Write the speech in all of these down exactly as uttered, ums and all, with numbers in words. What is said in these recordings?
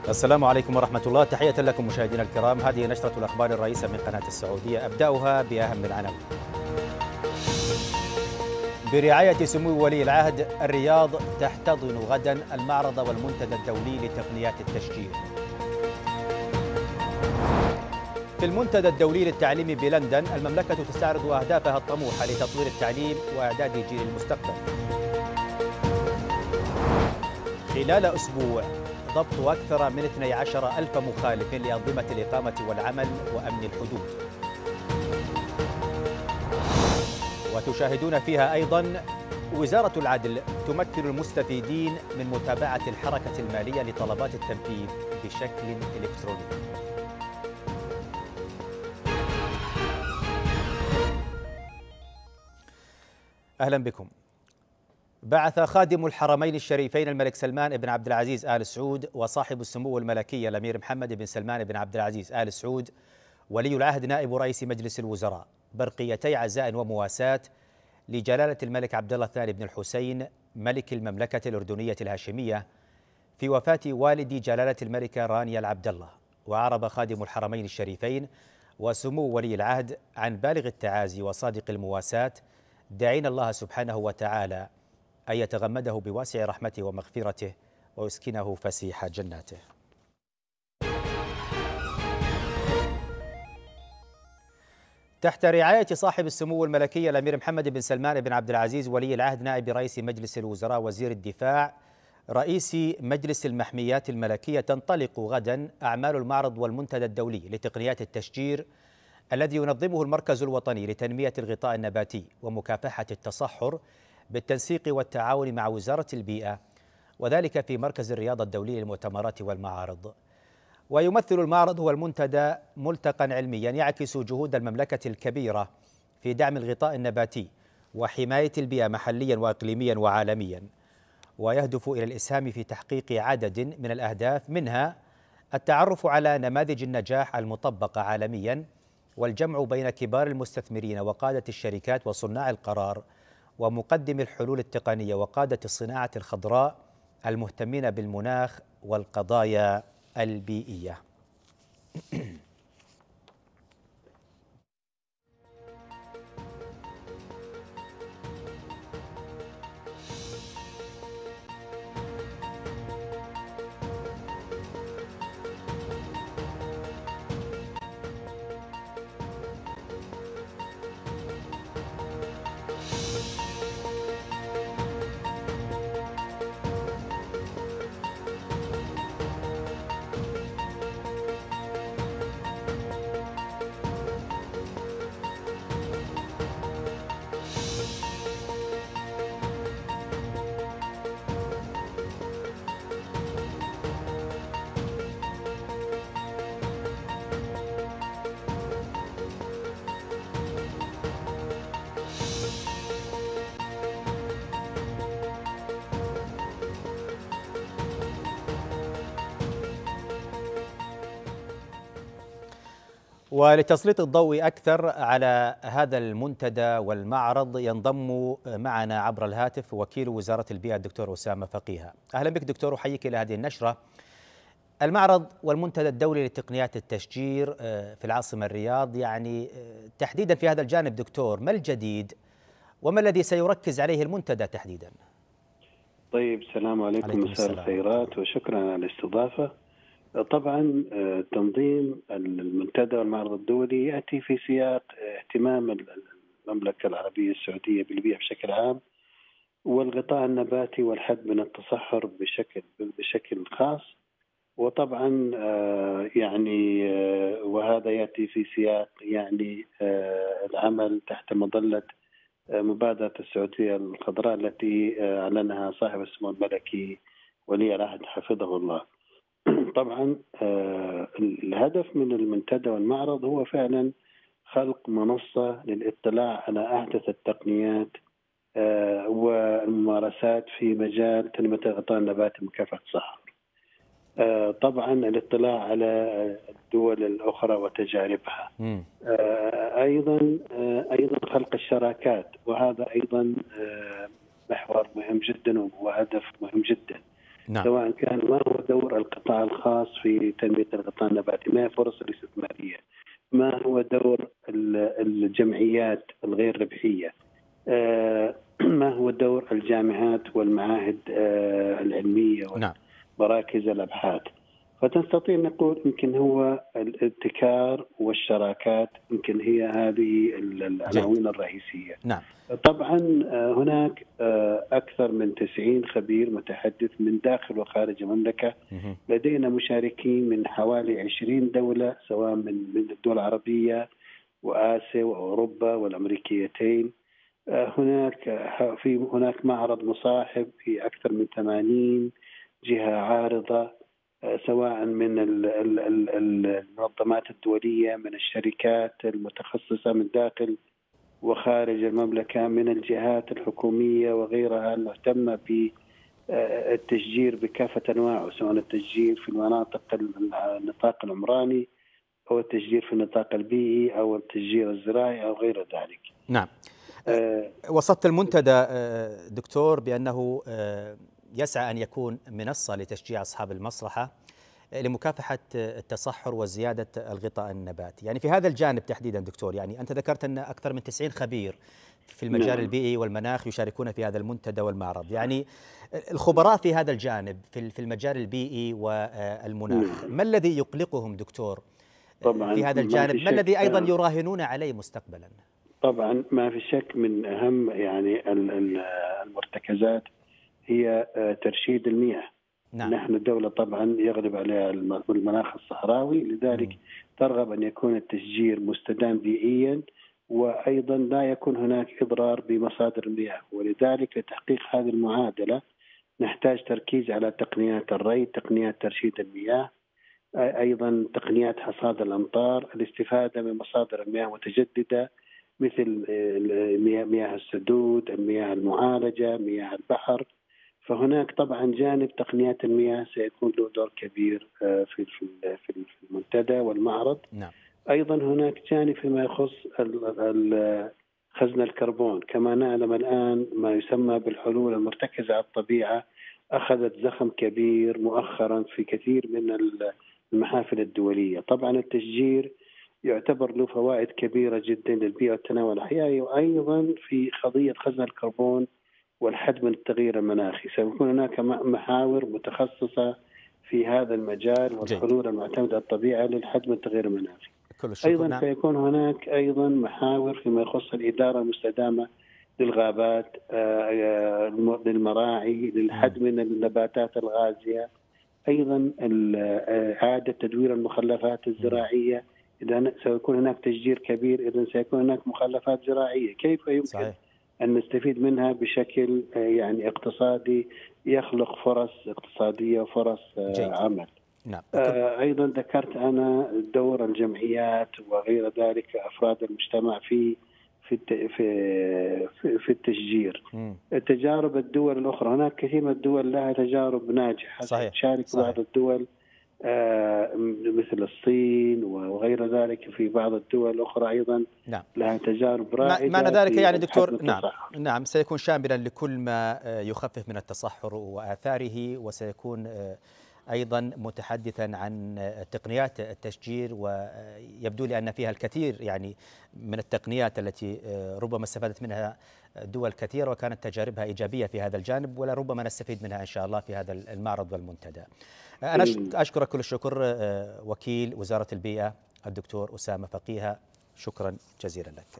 السلام عليكم ورحمة الله، تحية لكم مشاهدينا الكرام. هذه نشرة الأخبار الرئيسة من قناة السعودية، أبدأها بأهم العناوين. برعاية سمو ولي العهد، الرياض تحتضن غدا المعرض والمنتدى الدولي لتقنيات التشجير. في المنتدى الدولي للتعليم بلندن، المملكة تستعرض أهدافها الطموحة لتطوير التعليم وإعداد جيل المستقبل. خلال أسبوع ضبط أكثر من اثني عشر ألف مخالف لأنظمة الإقامة والعمل وأمن الحدود. وتشاهدون فيها أيضا وزارة العدل تمكن المستفيدين من متابعة الحركة المالية لطلبات التنفيذ بشكل إلكتروني. أهلا بكم. بعث خادم الحرمين الشريفين الملك سلمان بن عبد العزيز آل سعود وصاحب السمو الملكي الأمير محمد بن سلمان بن عبد العزيز آل سعود ولي العهد نائب رئيس مجلس الوزراء برقيتي عزاء ومواساة لجلالة الملك عبد الله الثاني بن الحسين ملك المملكة الأردنية الهاشمية في وفاة والد جلالة الملكة رانيا العبد الله. وأعرب خادم الحرمين الشريفين وسمو ولي العهد عن بالغ التعازي وصادق المواساة، داعين الله سبحانه وتعالى أن يتغمده بواسع رحمته ومغفرته ويسكنه فسيح جناته. تحت رعاية صاحب السمو الملكي الأمير محمد بن سلمان بن عبد العزيز ولي العهد نائب رئيس مجلس الوزراء وزير الدفاع رئيس مجلس المحميات الملكية، تنطلق غدا أعمال المعرض والمنتدى الدولي لتقنيات التشجير الذي ينظمه المركز الوطني لتنمية الغطاء النباتي ومكافحة التصحر بالتنسيق والتعاون مع وزارة البيئة، وذلك في مركز الرياضة الدولي للمؤتمرات والمعارض. ويمثل المعرض والمنتدى ملتقى علميا يعكس جهود المملكة الكبيرة في دعم الغطاء النباتي وحماية البيئة محليا وإقليميا وعالميا، ويهدف إلى الإسهام في تحقيق عدد من الأهداف، منها التعرف على نماذج النجاح المطبقة عالميا والجمع بين كبار المستثمرين وقادة الشركات وصناع القرار ومقدم الحلول التقنية وقادة الصناعة الخضراء المهتمين بالمناخ والقضايا البيئية. ولتسليط الضوء أكثر على هذا المنتدى والمعرض ينضم معنا عبر الهاتف وكيل وزارة البيئة الدكتور أسامة فقيهة. أهلا بك دكتور، أحييك إلى هذه النشرة. المعرض والمنتدى الدولي لتقنيات التشجير في العاصمة الرياض، يعني تحديدا في هذا الجانب دكتور، ما الجديد وما الذي سيركز عليه المنتدى تحديدا؟ طيب، السلام عليكم، مساء الخيرات وشكرا على الاستضافة. طبعا تنظيم المنتدى والمعرض الدولي يأتي في سياق اهتمام المملكة العربية السعودية بالبيئة بشكل عام والغطاء النباتي والحد من التصحر بشكل بشكل خاص. وطبعا يعني وهذا يأتي في سياق يعني العمل تحت مظلة مبادرة السعودية الخضراء التي أعلنها صاحب السمو الملكي ولي العهد حفظه الله. طبعا الهدف من المنتدى والمعرض هو فعلا خلق منصة للاطلاع على أحدث التقنيات والممارسات في مجال تنمية الغطاء النباتي ومكافحة التصحر. طبعا الاطلاع على الدول الأخرى وتجاربها. أيضا أيضا خلق الشراكات، وهذا أيضا محور مهم جدا وهدف مهم جدا. نعم. سواء كان ما هو دور القطاع الخاص في تنمية القطاع النباتي، ما هي فرص الاستثمارية، ما هو دور الجمعيات الغير ربحية، ما هو دور الجامعات والمعاهد العلمية ومراكز الأبحاث. فتستطيع نقول يمكن هو الابتكار والشراكات يمكن هي هذه العناوين الرئيسية. نعم. طبعا هناك أكثر من تسعين خبير متحدث من داخل وخارج المملكة. لدينا مشاركين من حوالي عشرين دولة، سواء من من الدول العربية وآسيا وأوروبا والأمريكيتين. هناك في هناك معرض مصاحب في أكثر من ثمانين جهة عارضة، سواء من المنظمات الدولية، من الشركات المتخصصة من داخل وخارج المملكة، من الجهات الحكومية وغيرها المهتمة بالتشجير بكافة أنواعه، سواء التشجير في المناطق النطاق العمراني أو التشجير في النطاق البيئي أو التشجير الزراعي أو غير ذلك. نعم. أه وصفت المنتدى دكتور بأنه يسعى أن يكون منصة لتشجيع أصحاب المصلحة لمكافحة التصحر وزيادة الغطاء النباتي. يعني في هذا الجانب تحديدا دكتور، يعني أنت ذكرت أن أكثر من تسعين خبير في المجال نعم. البيئي والمناخ يشاركون في هذا المنتدى والمعرض. يعني الخبراء في هذا الجانب في المجال البيئي والمناخ نعم. ما الذي يقلقهم دكتور طبعا في هذا الجانب؟ ما الذي أيضا يراهنون عليه مستقبلا؟ طبعا ما في شك من أهم يعني المرتكزات هي ترشيد المياه. نعم. نحن دولة طبعا يغلب عليها المناخ الصحراوي، لذلك م. ترغب أن يكون التشجير مستدام بيئيا، وأيضا لا يكون هناك إضرار بمصادر المياه. ولذلك لتحقيق هذه المعادلة نحتاج تركيز على تقنيات الري، تقنيات ترشيد المياه، أيضا تقنيات حصاد الأمطار، الاستفادة من مصادر المياه متجددة مثل مياه السدود، المياه المعالجة، مياه البحر. فهناك طبعا جانب تقنيات المياه سيكون له دور كبير في في المنتدى والمعرض. نعم. أيضا هناك جانب فيما يخص خزن الكربون. كما نعلم الآن ما يسمى بالحلول المرتكزة على الطبيعة أخذت زخم كبير مؤخرا في كثير من المحافل الدولية. طبعا التشجير يعتبر له فوائد كبيرة جدا للبيئة والتنوع الحيوي، وأيضا في قضية خزن الكربون والحد من التغيير المناخي. سيكون هناك محاور متخصصة في هذا المجال والحلول المعتمدة على الطبيعة للحد من التغيير المناخي. أيضا نعم. سيكون هناك أيضا محاور فيما يخص الإدارة المستدامة للغابات، للمراعي، للحد من النباتات الغازية، أيضا إعادة تدوير المخلفات الزراعية. إذا سيكون هناك تشجير كبير، إذا سيكون هناك مخلفات زراعية كيف يمكن صحيح. أن نستفيد منها بشكل يعني اقتصادي يخلق فرص اقتصادية وفرص جيد. عمل. نعم. أيضا ذكرت أنا دور الجمعيات وغير ذلك أفراد المجتمع في في في في التشجير. م. تجارب الدول الأخرى، هناك كثير من الدول لها تجارب ناجحة. صحيح. تشارك صحيح. بعض الدول مثل الصين وغير ذلك، في بعض الدول الأخرى أيضا نعم. لها تجارب رائدة. معنى ذلك يعني دكتور نعم نعم سيكون شاملا لكل ما يخفف من التصحر وآثاره، وسيكون أيضا متحدثا عن تقنيات التشجير، ويبدو لي أن فيها الكثير يعني من التقنيات التي ربما استفادت منها دول كثيرة وكانت تجاربها إيجابية في هذا الجانب، ولربما نستفيد منها إن شاء الله في هذا المعرض والمنتدى. أنا أشكرك كل الشكر وكيل وزارة البيئة الدكتور أسامة فقيهة، شكرا جزيلا لك.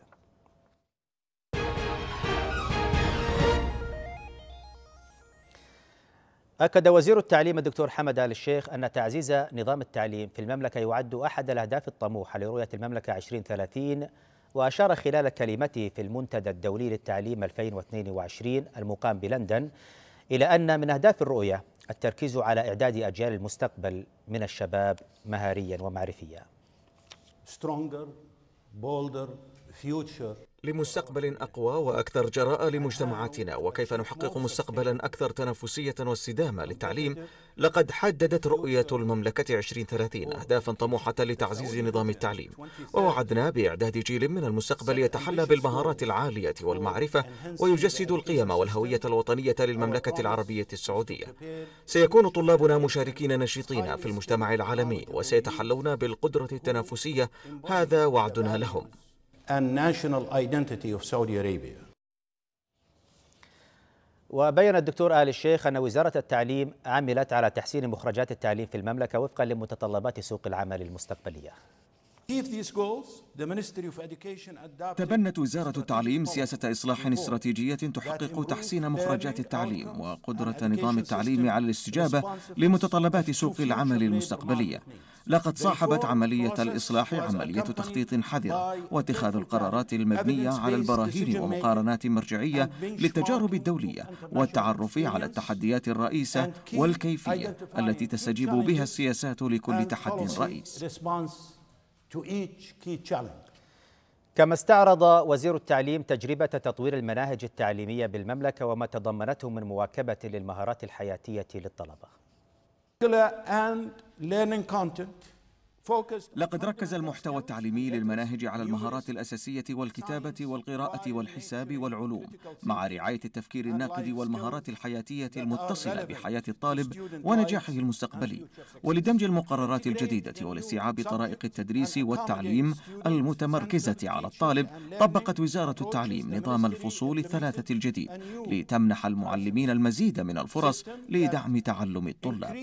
أكد وزير التعليم الدكتور حمد آل الشيخ أن تعزيز نظام التعليم في المملكة يعد أحد الأهداف الطموحة لرؤية المملكة عشرين ثلاثين، وأشار خلال كلمته في المنتدى الدولي للتعليم ألفين واثنين وعشرين المقام بلندن إلى أن من أهداف الرؤية التركيز على إعداد أجيال المستقبل من الشباب مهاريا ومعرفيا. Stronger, bolder, لمستقبل أقوى وأكثر جراءة لمجتمعاتنا، وكيف نحقق مستقبلا أكثر تنافسية واستدامة للتعليم. لقد حددت رؤية المملكة عشرين ثلاثين أهدافا طموحة لتعزيز نظام التعليم، ووعدنا بإعداد جيل من المستقبل يتحلى بالمهارات العالية والمعرفة ويجسد القيم والهوية الوطنية للمملكة العربية السعودية. سيكون طلابنا مشاركين نشيطين في المجتمع العالمي، وسيتحلون بالقدرة التنافسية، هذا وعدنا لهم. and national identity of Saudi Arabia. وبين الدكتور آل الشيخ أن وزارة التعليم عملت على تحسين مخرجات التعليم في المملكة وفقا لمتطلبات سوق العمل المستقبلية. تبنت وزارة التعليم سياسة إصلاح استراتيجية تحقق تحسين مخرجات التعليم وقدرة نظام التعليم على الاستجابة لمتطلبات سوق العمل المستقبلية. لقد صاحبت عملية الإصلاح عملية تخطيط حذرة واتخاذ القرارات المبنية على البراهين ومقارنات مرجعية للتجارب الدولية والتعرف على التحديات الرئيسة والكيفية التي تستجيب بها السياسات لكل تحدي رئيس. كما استعرض وزير التعليم تجربة تطوير المناهج التعليمية بالمملكة وما تضمنته من مواكبة للمهارات الحياتية للطلبة. لقد ركز المحتوى التعليمي للمناهج على المهارات الأساسية والكتابة والقراءة والحساب والعلوم، مع رعاية التفكير الناقد والمهارات الحياتية المتصلة بحياة الطالب ونجاحه المستقبلي، ولدمج المقررات الجديدة والاستيعاب طرائق التدريس والتعليم المتمركزة على الطالب. طبقت وزارة التعليم نظام الفصول الثلاثة الجديد لتمنح المعلمين المزيد من الفرص لدعم تعلم الطلاب.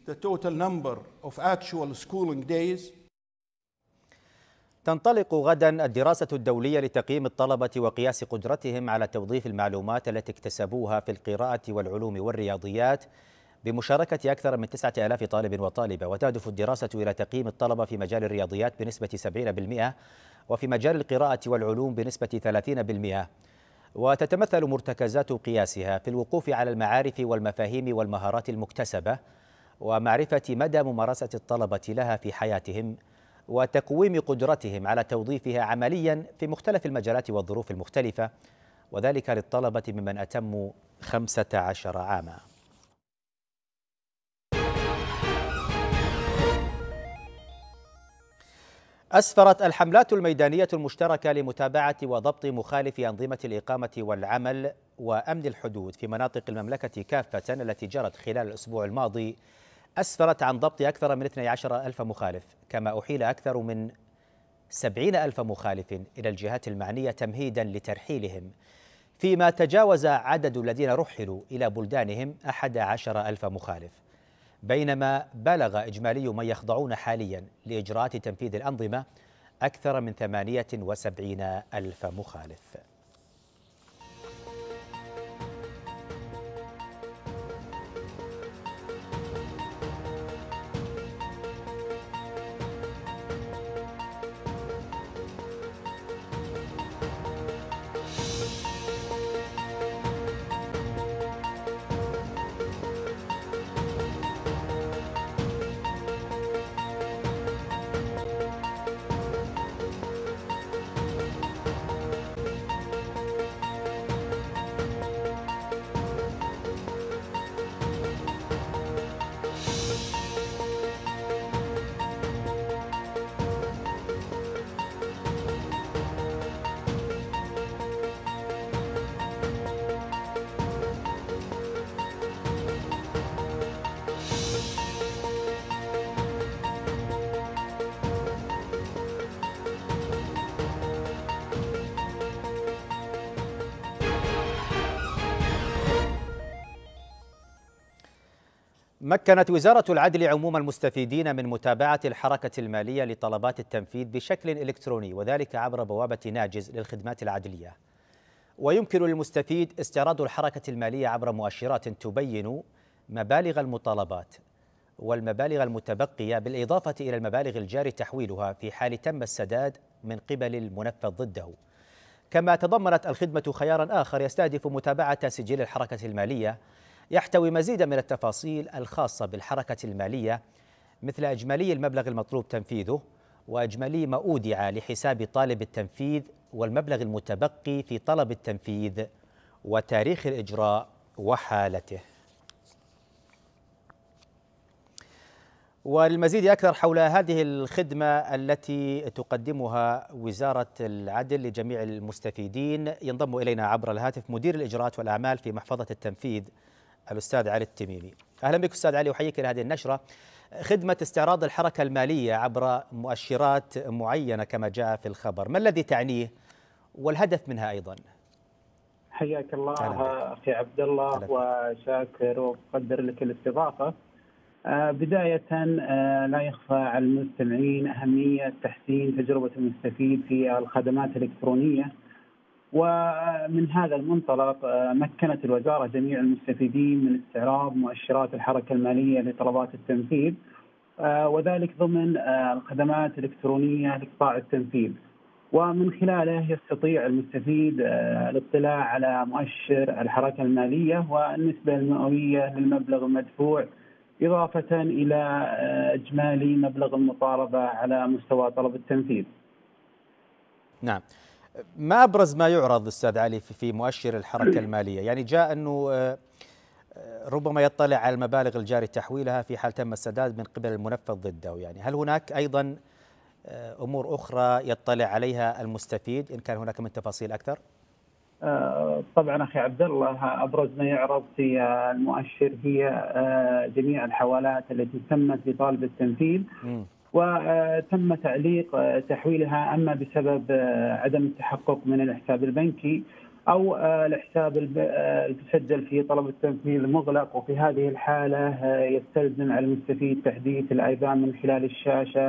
تنطلق غدا الدراسة الدولية لتقييم الطلبة وقياس قدرتهم على توظيف المعلومات التي اكتسبوها في القراءة والعلوم والرياضيات بمشاركة أكثر من تسعة آلاف طالب وطالبة. وتهدف الدراسة إلى تقييم الطلبة في مجال الرياضيات بنسبة سبعين بالمئة وفي مجال القراءة والعلوم بنسبة ثلاثين بالمئة. وتتمثل مرتكزات قياسها في الوقوف على المعارف والمفاهيم والمهارات المكتسبة ومعرفة مدى ممارسة الطلبة لها في حياتهم وتقويم قدرتهم على توظيفها عمليا في مختلف المجالات والظروف المختلفة، وذلك للطلبة ممن أتموا خمسة عشر عاما. أسفرت الحملات الميدانية المشتركة لمتابعة وضبط مخالفي أنظمة الإقامة والعمل وأمن الحدود في مناطق المملكة كافة التي جرت خلال الأسبوع الماضي أسفرت عن ضبط أكثر من اثني عشر ألف مخالف، كما أحيل أكثر من سبعين ألف مخالف إلى الجهات المعنية تمهيدا لترحيلهم، فيما تجاوز عدد الذين رحلوا إلى بلدانهم أحد عشر ألف مخالف، بينما بلغ إجمالي من يخضعون حاليا لإجراءات تنفيذ الأنظمة أكثر من ثمانية وسبعين ألف مخالف. مكنت وزارة العدل عموم المستفيدين من متابعة الحركة المالية لطلبات التنفيذ بشكل إلكتروني، وذلك عبر بوابة ناجز للخدمات العدلية. ويمكن للمستفيد استعراض الحركة المالية عبر مؤشرات تبين مبالغ المطالبات والمبالغ المتبقية، بالإضافة إلى المبالغ الجاري تحويلها في حال تم السداد من قبل المنفذ ضده. كما تضمنت الخدمة خيارا آخر يستهدف متابعة سجل الحركة المالية، يحتوي مزيدا من التفاصيل الخاصة بالحركة المالية، مثل إجمالي المبلغ المطلوب تنفيذه وإجمالي ما أودع لحساب طالب التنفيذ والمبلغ المتبقي في طلب التنفيذ وتاريخ الإجراء وحالته. وللمزيد أكثر حول هذه الخدمة التي تقدمها وزارة العدل لجميع المستفيدين ينضم إلينا عبر الهاتف مدير الإجراءات والأعمال في محفظة التنفيذ الأستاذ علي التميمي. أهلا بك أستاذ علي، وحييك إلى هذه النشرة. خدمة استعراض الحركة المالية عبر مؤشرات معينة كما جاء في الخبر، ما الذي تعنيه والهدف منها أيضا؟ حياك الله أخي عبد الله، وشاكر وأقدر لك الاستضافة. آه بداية آه لا يخفى على المستمعين أهمية تحسين تجربة المستفيد في الخدمات الإلكترونية، ومن هذا المنطلق آه مكنت الوزارة جميع المستفيدين من استعراض مؤشرات الحركة المالية لطلبات التنفيذ، آه وذلك ضمن آه الخدمات الإلكترونية لقطاع التنفيذ، ومن خلاله يستطيع المستفيد آه الاطلاع على مؤشر الحركة المالية والنسبة المئوية للمبلغ المدفوع، إضافة إلى إجمالي مبلغ المطالبة على مستوى طلب التنفيذ. نعم، ما أبرز ما يعرض أستاذ علي في مؤشر الحركة المالية؟ يعني جاء أنه ربما يطلع على المبالغ الجاري تحويلها في حال تم السداد من قبل المنفذ ضده، يعني هل هناك أيضا أمور أخرى يطلع عليها المستفيد إن كان هناك من تفاصيل أكثر؟ طبعا أخي عبد الله، أبرز ما يعرض في المؤشر هي جميع الحوالات التي تمت لطالب التنفيذ م. وتم تعليق تحويلها أما بسبب عدم التحقق من الحساب البنكي أو الحساب المسجل في طلب التنفيذ مغلق، وفي هذه الحالة يستلزم على المستفيد تحديث الأيبان من خلال الشاشة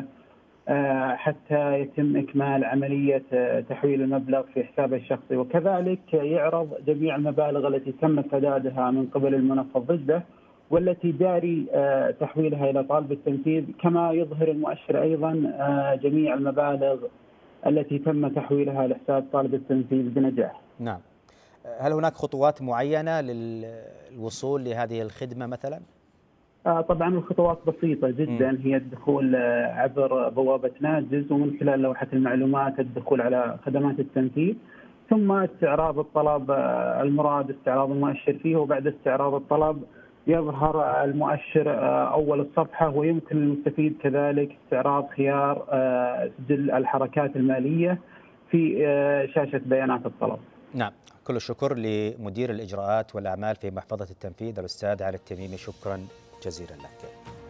حتى يتم إكمال عملية تحويل المبلغ في حسابه الشخصي، وكذلك يعرض جميع المبالغ التي تم سدادها من قبل المنفذ ضده والتي جاري تحويلها إلى طالب التنفيذ، كما يظهر المؤشر أيضا جميع المبالغ التي تم تحويلها لحساب طالب التنفيذ بنجاح. نعم، هل هناك خطوات معينة للوصول لهذه الخدمة مثلا؟ طبعا الخطوات بسيطة جدا، م. هي الدخول عبر بوابة ناجز، ومن خلال لوحة المعلومات الدخول على خدمات التنفيذ، ثم استعراض الطلب المراد استعراض المؤشر فيه، وبعد استعراض الطلب يظهر المؤشر أول الصفحة، ويمكن للمستفيد كذلك استعراض خيار سجل الحركات المالية في شاشة بيانات الطلب. نعم، كل الشكر لمدير الإجراءات والأعمال في محفظة التنفيذ الأستاذ علي التميمي، شكرا جزيلا لك.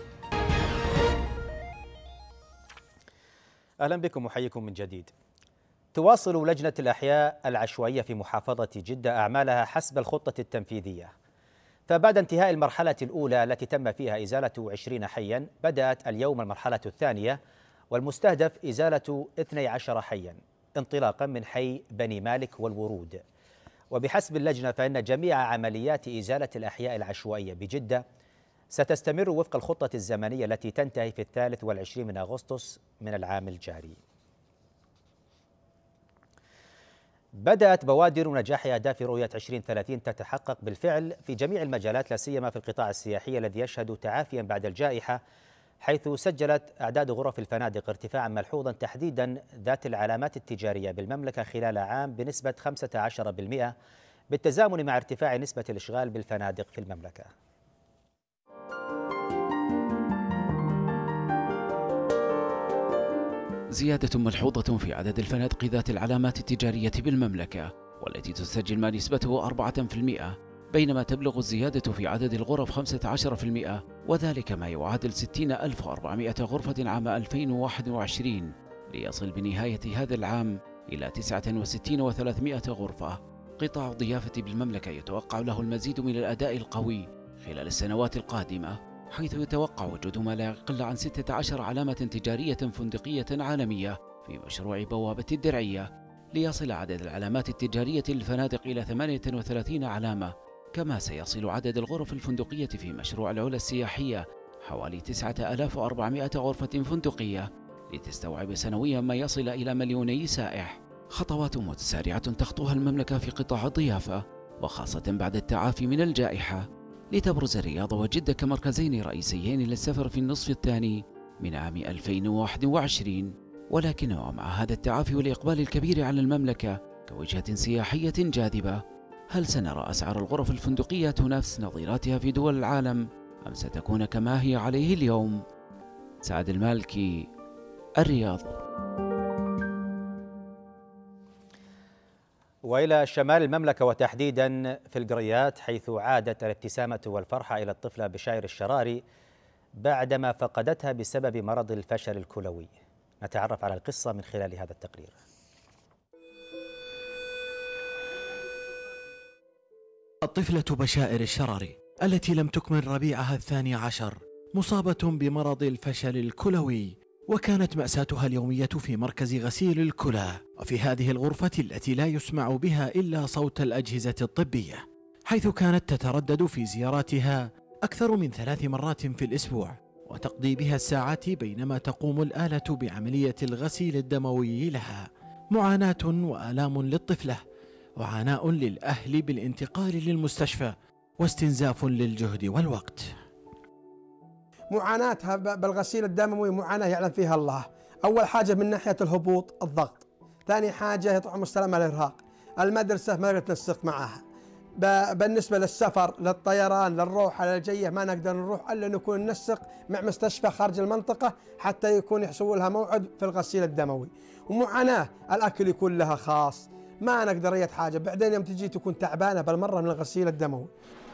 أهلا بكم وحييكم من جديد. تواصل لجنة الأحياء العشوائية في محافظة جدة أعمالها حسب الخطة التنفيذية، فبعد انتهاء المرحلة الأولى التي تم فيها إزالة عشرين حيا، بدأت اليوم المرحلة الثانية والمستهدف إزالة اثني عشر حيا انطلاقا من حي بني مالك والورود. وبحسب اللجنة فإن جميع عمليات إزالة الأحياء العشوائية بجدة ستستمر وفق الخطة الزمنية التي تنتهي في الثالث والعشرين من أغسطس من العام الجاري. بدأت بوادر نجاح أهداف رؤية عشرين ثلاثين تتحقق بالفعل في جميع المجالات، لا سيما في القطاع السياحي الذي يشهد تعافيا بعد الجائحة، حيث سجلت أعداد غرف الفنادق ارتفاعا ملحوظا تحديدا ذات العلامات التجارية بالمملكة خلال عام بنسبة خمسة عشر بالمئة، بالتزامن مع ارتفاع نسبة الإشغال بالفنادق في المملكة. زيادة ملحوظة في عدد الفنادق ذات العلامات التجارية بالمملكة، والتي تسجل ما نسبته أربعة بالمئة، بينما تبلغ الزيادة في عدد الغرف خمسة عشر بالمئة، وذلك ما يعادل ستين ألف وأربعمئة غرفة عام ألفين وواحد وعشرين، ليصل بنهاية هذا العام إلى تسعة وستين ألف وثلاثمئة غرفة. قطاع الضيافة بالمملكة يتوقع له المزيد من الأداء القوي خلال السنوات القادمة، حيث يتوقع وجود ما لا يقل عن ستة عشر علامة تجارية فندقية عالمية في مشروع بوابة الدرعية، ليصل عدد العلامات التجارية للفنادق إلى ثمانية وثلاثين علامة، كما سيصل عدد الغرف الفندقية في مشروع العلا السياحية حوالي تسعة آلاف وأربعمئة غرفة فندقية، لتستوعب سنويا ما يصل إلى مليوني سائح. خطوات متسارعة تخطوها المملكة في قطاع الضيافة، وخاصة بعد التعافي من الجائحة، لتبرز الرياض وجدة كمركزين رئيسيين للسفر في النصف الثاني من عام ألفين وواحد وعشرين، ولكنه مع هذا التعافي والإقبال الكبير على المملكة كوجهة سياحية جاذبة، هل سنرى أسعار الغرف الفندقية تنافس نظيراتها في دول العالم أم ستكون كما هي عليه اليوم؟ سعد المالكي، الرياض. وإلى شمال المملكة وتحديدا في القريات، حيث عادت الابتسامة والفرحة إلى الطفلة بشاير الشراري بعدما فقدتها بسبب مرض الفشل الكلوي. نتعرف على القصة من خلال هذا التقرير. الطفلة بشائر الشراري التي لم تكمل ربيعها الثاني عشر مصابة بمرض الفشل الكلوي، وكانت مأساتها اليومية في مركز غسيل الكلى، وفي هذه الغرفة التي لا يسمع بها إلا صوت الأجهزة الطبية، حيث كانت تتردد في زياراتها أكثر من ثلاث مرات في الأسبوع، وتقضي بها الساعات بينما تقوم الآلة بعملية الغسيل الدموي لها. معاناة وآلام للطفلة، وعناء للأهل بالانتقال للمستشفى، واستنزاف للجهد والوقت. معاناتها بالغسيل الدموي معاناة يعلم فيها الله. أول حاجة من ناحية الهبوط الضغط، ثاني حاجة يطعم السلامة الإرهاق، المدرسة ما نتنسق معها، بالنسبة للسفر للطيران للروحة للجية ما نقدر نروح إلا نكون ننسق مع مستشفى خارج المنطقة حتى يكون يحسبوا لها موعد في الغسيل الدموي. ومعاناة الأكل يكون لها خاص، ما نقدر أي حاجة، بعدين يوم تجي تكون تعبانة بالمرة من الغسيل الدموي.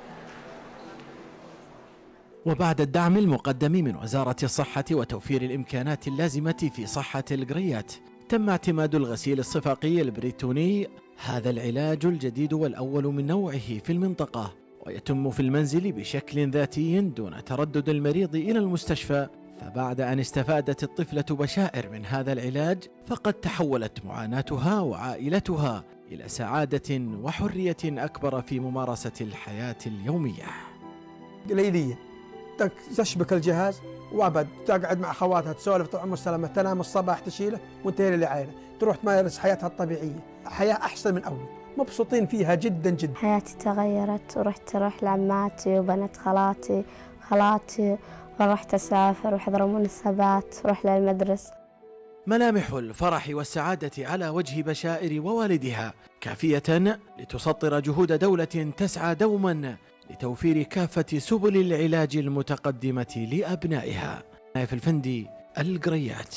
وبعد الدعم المقدم من وزارة الصحة وتوفير الإمكانات اللازمة في صحة القريات، تم اعتماد الغسيل الصفاقي البريتوني، هذا العلاج الجديد والأول من نوعه في المنطقة، ويتم في المنزل بشكل ذاتي دون تردد المريض إلى المستشفى. فبعد أن استفادت الطفلة بشائر من هذا العلاج، فقد تحولت معاناتها وعائلتها إلى سعادة وحرية أكبر في ممارسة الحياة اليومية. ليلية تشبك الجهاز وابد تقعد مع خواتها تسولف طعم السلامة، تنام الصباح تشيله وانتهي للعائلة، تروح تمارس حياتها الطبيعية، حياة أحسن من أول، مبسوطين فيها جدا جدا. حياتي تغيرت ورحت أروح لعماتي وبنات خالاتي خالاتي ورحت أسافر وحضر مناسبات ورحت للمدرسة. ملامح الفرح والسعادة على وجه بشائر ووالدها كافية لتسطر جهود دولة تسعى دوما لتوفير كافة سبل العلاج المتقدمة لأبنائها. نايف الفندي، القريات.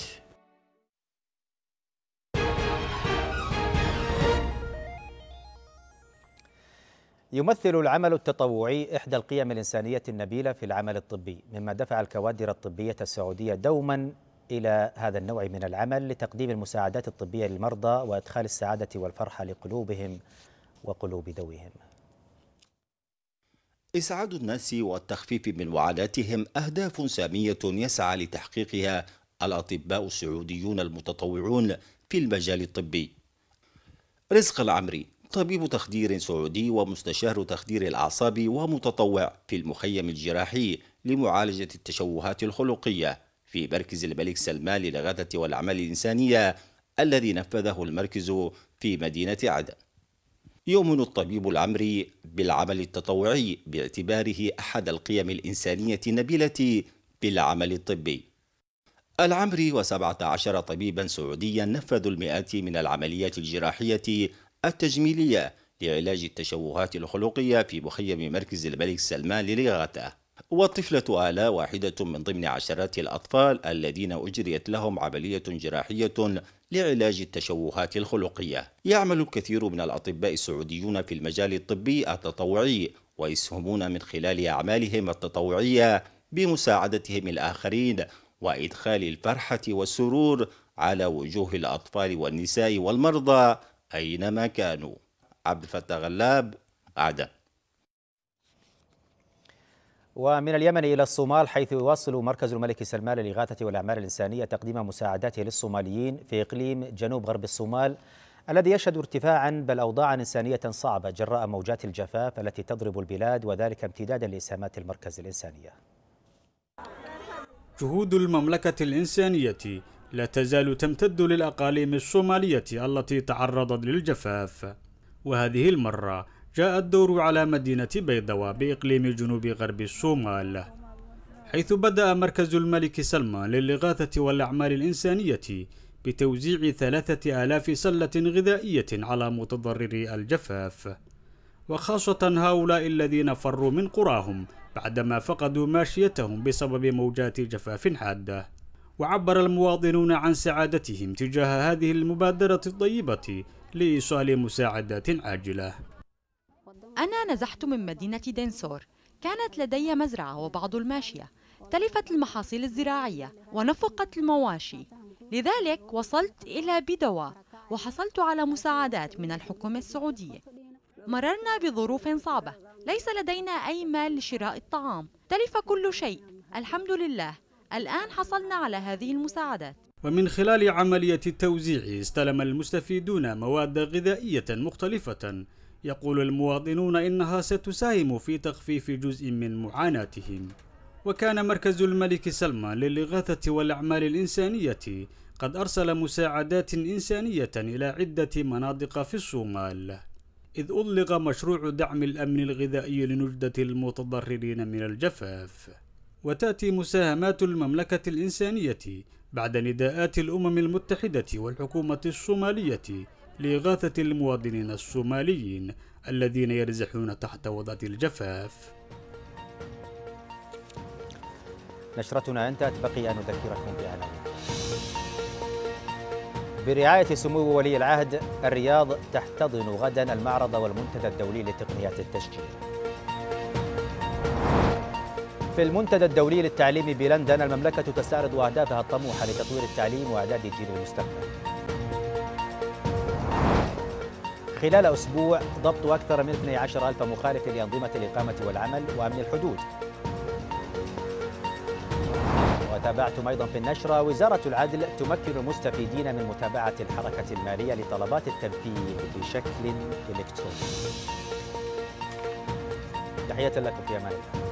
يمثل العمل التطوعي إحدى القيم الإنسانية النبيلة في العمل الطبي، مما دفع الكوادر الطبية السعودية دوما إلى هذا النوع من العمل لتقديم المساعدات الطبية للمرضى وإدخال السعادة والفرحة لقلوبهم وقلوب ذويهم. إسعاد الناس والتخفيف من معاناتهم أهداف سامية يسعى لتحقيقها الأطباء السعوديون المتطوعون في المجال الطبي. رزق العمري طبيب تخدير سعودي ومستشار تخدير الأعصاب ومتطوع في المخيم الجراحي لمعالجة التشوهات الخلقية في مركز الملك سلمان للإغاثة والأعمال الإنسانية الذي نفذه المركز في مدينة عدن. يؤمن الطبيب العمري بالعمل التطوعي باعتباره أحد القيم الإنسانية النبيلة بالعمل الطبي. العمري وسبعة عشر طبيبا سعوديا نفذوا المئات من العمليات الجراحية التجميلية لعلاج التشوهات الخلقية في مخيم مركز الملك سلمان للإغاثة. والطفلة آلاء واحدة من ضمن عشرات الأطفال الذين أجريت لهم عملية جراحية لعلاج التشوهات الخلقية. يعمل الكثير من الأطباء السعوديون في المجال الطبي التطوعي، ويسهمون من خلال أعمالهم التطوعية بمساعدتهم الآخرين وإدخال الفرحة والسرور على وجوه الأطفال والنساء والمرضى أينما كانوا. عبد الفتاح غلاب، عدن. ومن اليمن إلى الصومال، حيث يواصل مركز الملك سلمان للإغاثة والأعمال الإنسانية تقديم مساعداته للصوماليين في إقليم جنوب غرب الصومال الذي يشهد ارتفاعا بل أوضاعا إنسانية صعبة جراء موجات الجفاف التي تضرب البلاد، وذلك امتدادا لإسهامات المركز الإنسانية. جهود المملكة الإنسانية لا تزال تمتد للأقاليم الصومالية التي تعرضت للجفاف، وهذه المرة جاء الدور على مدينة بيضاء بإقليم جنوب غرب الصومال، حيث بدأ مركز الملك سلمان للإغاثة والأعمال الإنسانية بتوزيع ثلاثة آلاف سلة غذائية على متضرري الجفاف، وخاصة هؤلاء الذين فروا من قراهم بعدما فقدوا ماشيتهم بسبب موجات جفاف حادة. وعبر المواطنون عن سعادتهم تجاه هذه المبادرة الطيبة لإيصال مساعدات عاجلة. أنا نزحت من مدينة دينسور، كانت لدي مزرعة وبعض الماشية، تلفت المحاصيل الزراعية ونفقت المواشي، لذلك وصلت إلى بيدوا وحصلت على مساعدات من الحكومة السعودية. مررنا بظروف صعبة، ليس لدينا أي مال لشراء الطعام، تلف كل شيء، الحمد لله الآن حصلنا على هذه المساعدات. ومن خلال عملية التوزيع استلم المستفيدون مواد غذائية مختلفة، يقول المواطنون إنها ستساهم في تخفيف جزء من معاناتهم. وكان مركز الملك سلمان للإغاثة والأعمال الإنسانية قد أرسل مساعدات إنسانية إلى عدة مناطق في الصومال، إذ أطلق مشروع دعم الأمن الغذائي لنجدة المتضررين من الجفاف. وتأتي مساهمات المملكة الإنسانية بعد نداءات الأمم المتحدة والحكومة الصومالية لإغاثة المواطنين الصوماليين الذين يرزحون تحت وطأة الجفاف. نشرتنا انتهت، بقي أن نذكركم بعناوين. برعاية سمو ولي العهد، الرياض تحتضن غدا المعرض والمنتدى الدولي لتقنيات التشجير. في المنتدى الدولي للتعليم بلندن، المملكة تستعرض أهدافها الطموحة لتطوير التعليم وإعداد جيل المستقبل. خلال أسبوع ضبط أكثر من اثني عشر ألف مخالف لأنظمة الإقامة والعمل وأمن الحدود. وتابعتم أيضا في النشرة، وزارة العدل تمكن المستفيدين من متابعة الحركة المالية لطلبات التنفيذ بشكل إلكتروني. تحية لكم في أمان الله.